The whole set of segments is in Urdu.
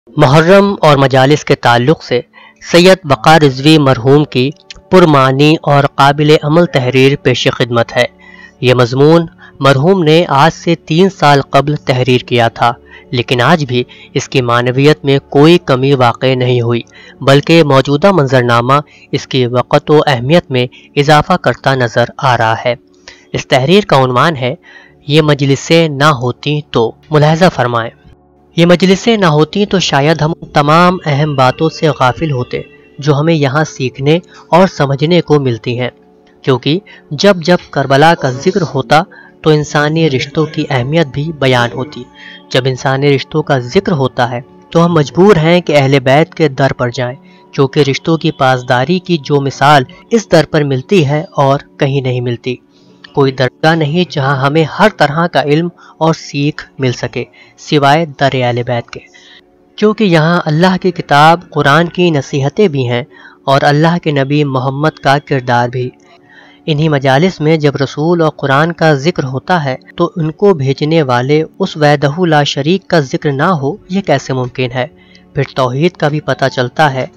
محرم اور مجالس کے تعلق سے سید وقار رضوی مرحوم کی پرمعنی اور قابل عمل تحریر پیش خدمت ہے۔ یہ مضمون مرحوم نے آج سے 3 سال قبل تحریر کیا تھا، لیکن آج بھی اس کی معنویت میں کوئی کمی واقع نہیں ہوئی، بلکہ موجودہ منظرنامہ اس کی وقت و اہمیت میں اضافہ کرتا نظر آ رہا ہے۔ اس تحریر کا عنوان ہے یہ مجلسیں نہ ہوتی تو۔ ملاحظہ فرمائیں، یہ مجلسیں نہ ہوتی تو شاید ہم تمام اہم باتوں سے غافل ہوتے جو ہمیں یہاں سیکھنے اور سمجھنے کو ملتی ہیں، کیونکہ جب جب کربلا کا ذکر ہوتا تو انسانی رشتوں کی اہمیت بھی بیان ہوتی۔ جب انسانی رشتوں کا ذکر ہوتا ہے تو ہم مجبور ہیں کہ اہل بیت کے در پر جائیں، کیونکہ رشتوں کی پاسداری کی جو مثال اس در پر ملتی ہے اور کہیں نہیں ملتی۔ کوئی درگاہ نہیں جہاں ہمیں ہر طرح کا علم اور سیکھ مل سکے سوائے در اہل بیت کے، کیونکہ یہاں اللہ کی کتاب قرآن کی نصیحتیں بھی ہیں اور اللہ کے نبی محمد کا کردار بھی۔ انہی مجالس میں جب رسول اور قرآن کا ذکر ہوتا ہے تو ان کو بھیجنے والے اس وحدہ لا شریک کا ذکر نہ ہو، یہ کیسے ممکن ہے؟ پھر توحید کا بھی پتہ چلتا ہے،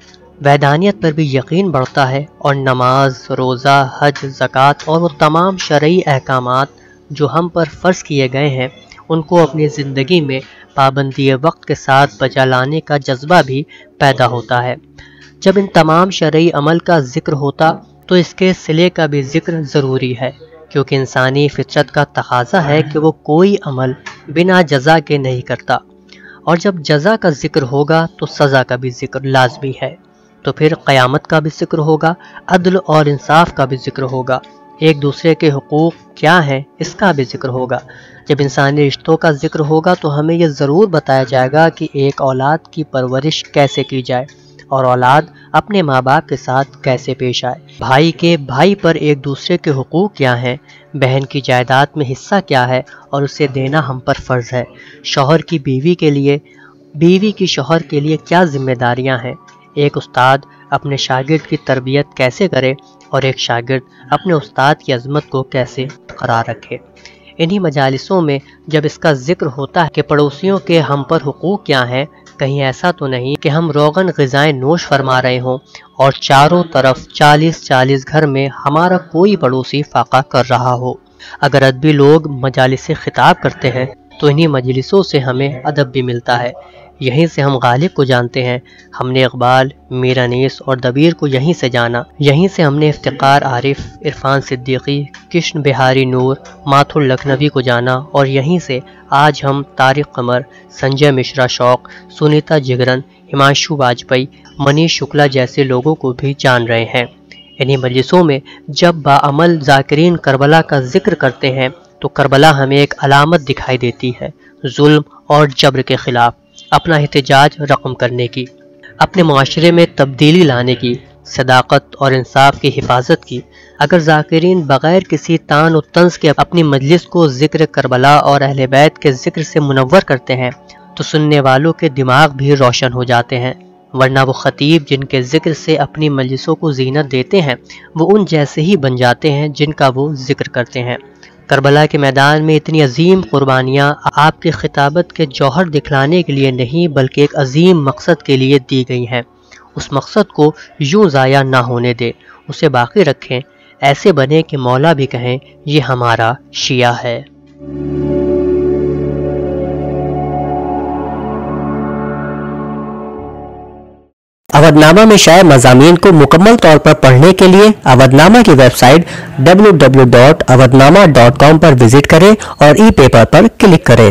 وحدانیت پر بھی یقین بڑھتا ہے، اور نماز، روزہ، حج، زکوٰۃ اور وہ تمام شرعی احکامات جو ہم پر فرض کیے گئے ہیں ان کو اپنی زندگی میں پابندی وقت کے ساتھ بجا لانے کا جذبہ بھی پیدا ہوتا ہے۔ جب ان تمام شرعی عمل کا ذکر ہوتا تو اس کے صلے کا بھی ذکر ضروری ہے، کیونکہ انسانی فطرت کا تقاضا ہے کہ وہ کوئی عمل بنا جزا کے نہیں کرتا، اور جب جزا کا ذکر ہوگا تو سزا کا بھی ذکر لازمی ہے، تو پھر قیامت کا بھی ذکر ہوگا، عدل اور انصاف کا بھی ذکر ہوگا، ایک دوسرے کے حقوق کیا ہیں اس کا بھی ذکر ہوگا۔ جب انسانی رشتوں کا ذکر ہوگا تو ہمیں یہ ضرور بتایا جائے گا کہ ایک اولاد کی پرورش کیسے کی جائے اور اولاد اپنے ماں باپ کے ساتھ کیسے پیش آئے، بھائی کے بھائی پر ایک دوسرے کے حقوق کیا ہیں، بہن کی جائیداد میں حصہ کیا ہے اور اسے دینا ہم پر فرض ہے، شوہر کی بیوی کے لیے، بیوی کی شوہر کے لیے کیا ذمہ داریاں ہیں، ایک استاد اپنے شاگرد کی تربیت کیسے کرے اور ایک شاگرد اپنے استاد کی عظمت کو کیسے برقرار رکھے۔ انہی مجالسوں میں جب اس کا ذکر ہوتا ہے کہ پڑوسیوں کے ہم پر حقوق کیا ہیں، کہیں ایسا تو نہیں کہ ہم روغن غذائیں نوش فرما رہے ہوں اور چاروں طرف 40 گھر میں ہمارا کوئی پڑوسی فاقہ کر رہا ہو۔ اگر ادبی لوگ مجالس سے خطاب کرتے ہیں تو انہی مجلسوں سے ہمیں ادب بھی ملتا ہے، یہیں سے ہم غالب کو جانتے ہیں، ہم نے اقبال، میر انیس اور دبیر کو یہیں سے جانا، یہیں سے ہم نے افتخار عارف، عرفان صدیقی، کشن بہاری نور، ماتھر لکھنوی کو جانا، اور یہیں سے آج ہم طارق قمر، سنجے مشرا شوق، سنیتا جگرن، ہمانشو واجپئی، منیش شکلا جیسے لوگوں کو بھی جان رہے ہیں۔ انہی مجلسوں میں جب باعمل ذاکرین کربلا کا ذکر کرتے ہیں تو کربلا ہمیں ایک علامت دکھائی دیتی ہے، ظلم اور جبر کے خلاف اپنا احتجاج رقم کرنے کی، اپنے معاشرے میں تبدیلی لانے کی، صداقت اور انصاف کی حفاظت کی۔ اگر ذاکرین بغیر کسی طعن و طنز کے اپنی مجلس کو ذکر کربلا اور اہل بیت کے ذکر سے منور کرتے ہیں تو سننے والوں کے دماغ بھی روشن ہو جاتے ہیں، ورنہ وہ خطیب جن کے ذکر سے اپنی مجلسوں کو زینت دیتے ہیں وہ ان جیسے ہی بن جاتے ہیں جن کا وہ ذکر کرتے ہیں۔ کربلا کے میدان میں اتنی عظیم قربانیاں آپ کی خطابت کے جوہر دکھلانے کے لیے نہیں بلکہ ایک عظیم مقصد کے لیے دی گئی ہیں۔ اس مقصد کو یوں ضائع نہ ہونے دیں، اسے باقی رکھیں، ایسے بنے کہ مولا بھی کہیں یہ ہمارا شیعہ ہے۔ اودھ نامہ میں شائع مضامین کو مکمل طور پر پڑھنے کے لیے اودھ نامہ کی ویب سائٹ www.awadhnama.com پر وزٹ کریں اور ای پیپر پر کلک کریں۔